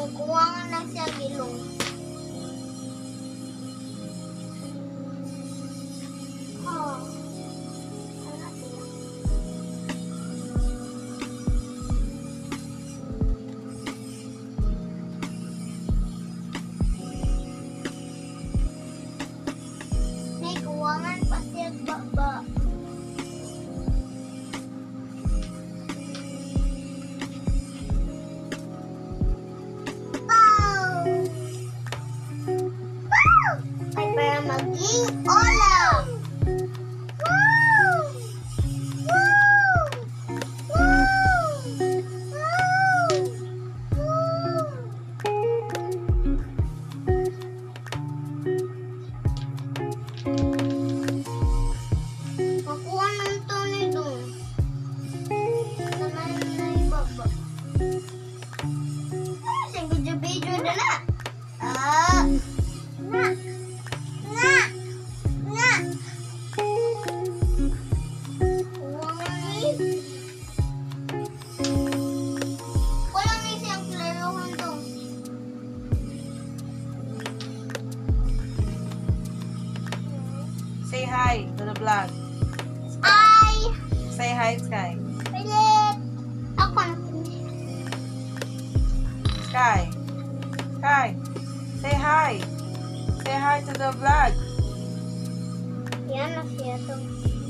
gilong. Kuha nga na siya gilong. Oh. Ano siya? May kuwangan pa siya baba. Ay, para maging olaw. Wow! Wow! Wow! Wow! Makuha ng tunay doon. Naman na ibaba. Sa video-video na na. Ah! Nga! Nga! Nga! Walang isang klaruhan doon. Say hi to the vlog. Ay! Say hi, Sky. Pilit! Ako na Sky. Sky. Say hi. Say hi to the vlog. yan na siya to.